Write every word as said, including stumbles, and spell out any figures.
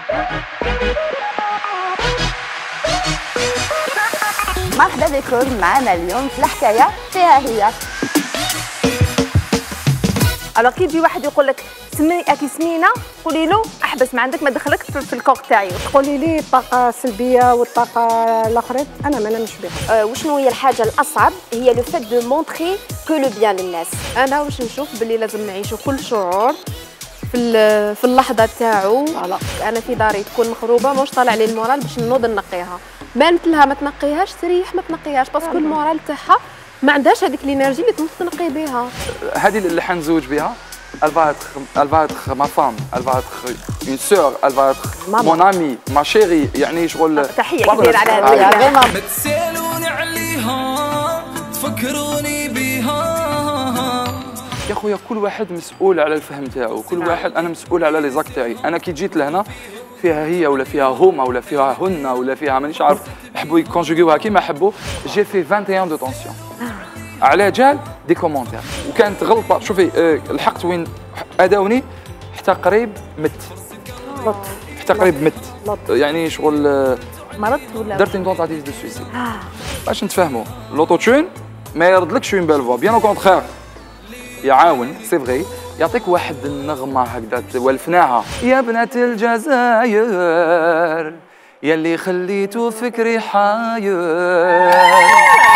مرحبا بكم معنا اليوم في الحكايه فيها هي. الوغ كي يجي واحد يقول لك سمي اكي سمينا، قولي له احبس ما عندك، ما دخلك في الكوك تاعي. قولي لي الطاقه السلبيه والطاقه الاخرى انا ما نمش بها. أه وشنو هي الحاجه الاصعب؟ هي لو فات دو مونطري كو لو بيان للناس. انا واش نشوف باللي لازم نعيشوا كل شعور في في اللحظه تاعو. انا في داري تكون مخروبه مش طالع لي المورال باش نوض نقيها، بانت لها ما تنقيهاش تريح ما تنقيهاش باسكو المورال تاعها ما عندهاش هذيك الانرجي اللي تنقي بها. هذه اللي حنزوج بها elle va être elle va être ma femme, elle va être une sœur, elle va être mon amie, ma chérie. يعني شغل تحيه كبيره على هذه. ما تسالوني عليها تفكروني بها. يا خويا كل واحد مسؤول على الفهم تاعو، كل واحد انا مسؤول على لي زاك تاعي. انا كي جيت لهنا فيها هي ولا فيها هما ولا فيها هن ولا فيها مانيش عارف يحبوا يكونجوغيوها كيما يحبوا. جي في واحد وعشرين دو طونسيون على جال دي كومونتير، وكانت غلطه. شوفي أه لحقت وين اداوني حتى قريب مت لط حتى قريب مت لط. يعني شغل أه مرضت ولا درت une tentative de suicide. باش نتفاهموا لوطوتون ما يردلكش اون بال فوا، بيان او كونتخير يعاون سي فغي، يعطيك واحد النغمه هكذا تولفناها. يا بنات الجزائر يلي خليتو فكري حاير